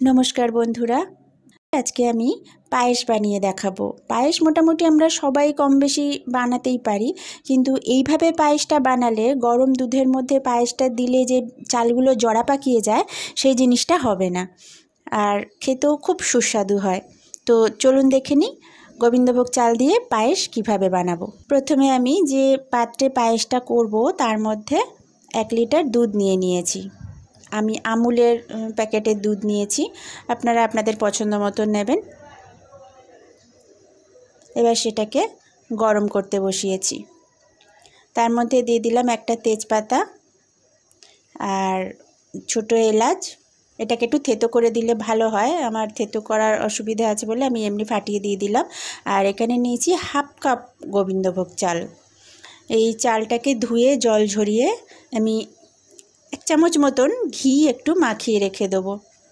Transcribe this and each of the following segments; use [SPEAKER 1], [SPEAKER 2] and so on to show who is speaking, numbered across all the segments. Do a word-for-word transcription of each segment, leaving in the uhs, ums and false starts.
[SPEAKER 1] नमस्कार बंधुरा आज के आमी पायेश बानिये देखाबो। पायेश मोटामुटी आमरा सबाई कम बेशी बानातेई पारी, किन्तु एइभाবে पायेशटा बानाले गरम दूधेर मध्य पायेशटा दिले जे चालगुलो जड़ा पाकिये जाय सेई जिनिसटा होबे ना आर खेतेও खूब सुस्वादु हय। तो चलुन देखे निই गोविंदभोग चाल दिए पायेश किभाবে बानाबो। प्रथमे आमी जे पात्रे पायेशटा करब तार मध्य एक लिटार दूध निये निয়েছি। আমি আমুলের প্যাকেটের দুধ নিয়েছি, আপনারা আপনাদের পছন্দ মতো নেবেন। এবার সেটাকে গরম করতে বসিয়েছি। তার মধ্যে দিয়ে দিলাম একটা তেজপাতা আর ছোট এলাচ। এটাকে একটু থেতো করে দিলে ভালো হয়, আমার থেতো করার অসুবিধা আছে বলে আমি এমনি ফাটিয়ে দিয়ে দিলাম। আর এখানে নিয়েছি হাফ কাপ গোবিন্দভোগ চাল। এই চালটাকে ধুয়ে জল ঝরিয়ে আমি एक चामच मतन घी एकटू माखिए रेखे देब।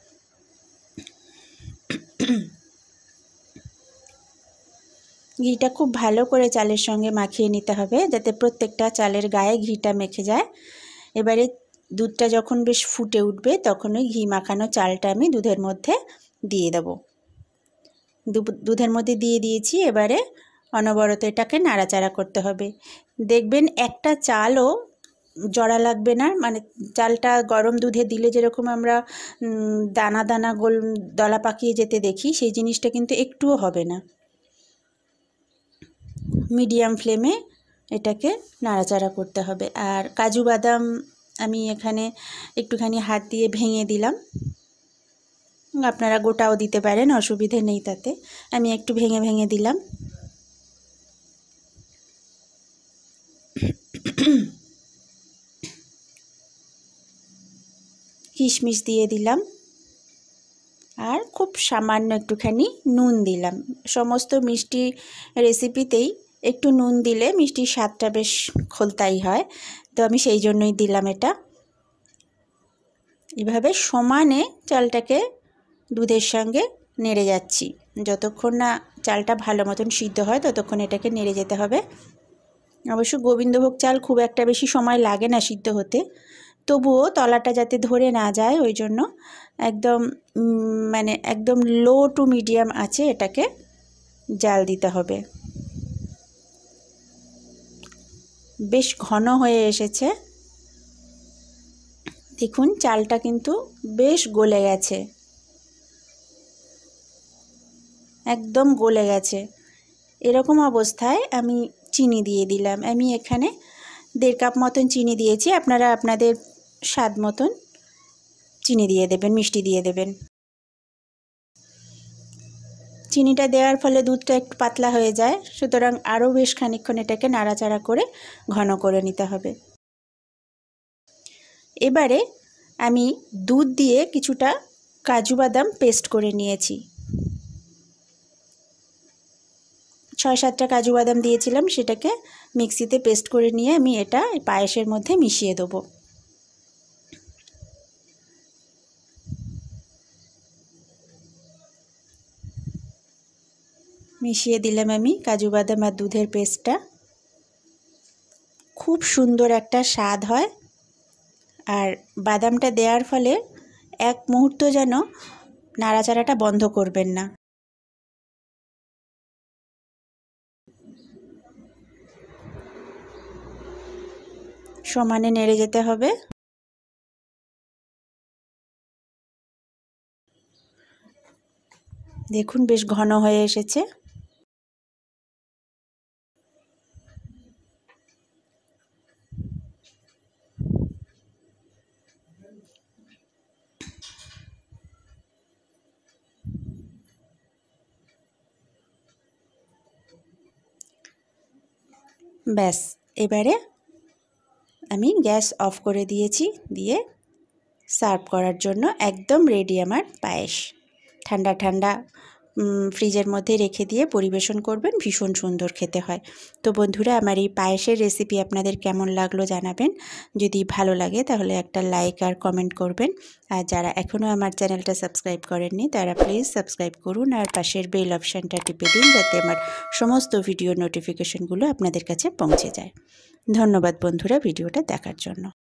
[SPEAKER 1] घीटा खूब भालो करे चालेर संगे माखिए निते हबे जाते प्रत्येकटा चालेर गाये घीटा मेखे जाए। एबारे दूधटा जखन बेश फुटे उठबे तखन ओई घी माखानो चालटा आमी दूधेर मध्य दिए देब। दूधेर मध्य दिए दिएछि। एबारे अनबरत एटाके नाड़ाचाड़ा करते हबे। देखबेन एकटा चालও जड़ा लागबे ना, माने चालटा गरम दूधे दिले जेरकम आमरा दाना दाना गोल दला पाकिয়ে যেতে দেখি সেই জিনিসটা কিন্তু একটুও হবে না। মিডিয়াম ফ্লেমে এটাকে নাড়াচাড়া করতে হবে। আর কাজু বাদাম আমি এখানে একটুখানি হাত দিয়ে ভেঙে দিলাম, আপনারা গোটাও দিতে পারেন, অসুবিধা নেই তাতে। আমি একটু ভেঙে ভেঙে দিলাম। किशमिश दिए दिलाम और खूब सामान्य एकटूखानी नून दिलाम। समस्त मिष्टि रेसिपितेई एकटू नून दिले मिष्टिर स्वादटा बेश खोलताई हय, तो आमी सेई जोन्नोई दिलाम एटा। एइभाবে समाने चालटाके दूधेर संगे नेड़े जाচ্ছি। যতক্ষণ না চালটা ভালো মতন সিদ্ধ হয় ততক্ষণ এটাকে নেড়ে যেতে হবে। অবশ্য গোবিন্দভোগ চাল খুব একটা বেশি সময় লাগে না সিদ্ধ হতে, তবুও তলাটা যাতে ধরে না যায় ওই জন্য একদম মানে একদম লো টু মিডিয়াম আছে এটাকে জাল দিতে হবে। বেশ ঘন হয়ে এসেছে, দেখুন চালটা কিন্তু বেশ গলে গেছে, একদম গলে গেছে। এরকম অবস্থায় আমি চিনি দিয়ে দিলাম। আমি এখানে দেড় কাপ মতন চিনি দিয়েছি, আপনারা আপনাদের স্বাদ মতন চিনি দিয়ে দেবেন, মিষ্টি দিয়ে দেবেন। চিনিটা দেওয়ার ফলে দুধটা একটু পাতলা হয়ে যায়, সুতরাং আরও বেশ খানিকক্ষণ এটাকে নাড়াচাড়া করে ঘন করে নিতে হবে। এবারে আমি দুধ দিয়ে কিছুটা কাজু বাদাম পেস্ট করে নিয়েছি। ছয় সাতটা কাজু বাদাম দিয়েছিলাম, সেটাকে মিক্সিতে পেস্ট করে নিয়ে আমি এটা পায়েসের মধ্যে মিশিয়ে দেব। মিশিয়ে দিলাম আমি কাজু বাদাম আর দুধের পেস্টটা। খুব সুন্দর একটা স্বাদ হয়। আর বাদামটা দেওয়ার ফলে এক মুহূর্ত যেন নাড়াচাড়াটা বন্ধ করবেন না। সমানে নেড়ে যেতে হবে। দেখুন বেশ ঘন হয়ে এসেছে। ব্যাস এবারে আমি গ্যাস অফ করে দিয়েছি, দিয়ে সার্ভ করার জন্য একদম রেডি আমার পায়েস। ঠান্ডা ঠান্ডা ফ্রিজের মধ্যে রেখে দিয়ে পরিবেশন করবেন, ভীষণ সুন্দর খেতে হয়। তো বন্ধুরা, আমার এই পায়েসের রেসিপি আপনাদের কেমন লাগলো জানাবেন। যদি ভালো লাগে তাহলে একটা লাইক আর কমেন্ট করবেন। আর যারা এখনও আমার চ্যানেলটা সাবস্ক্রাইব করেননি তারা প্লিজ সাবস্ক্রাইব করুন আর পাশের বেল অপশানটা টিপে দিন, যাতে আমার সমস্ত ভিডিও নোটিফিকেশনগুলো আপনাদের কাছে পৌঁছে যায়। ধন্যবাদ বন্ধুরা ভিডিওটা দেখার জন্য।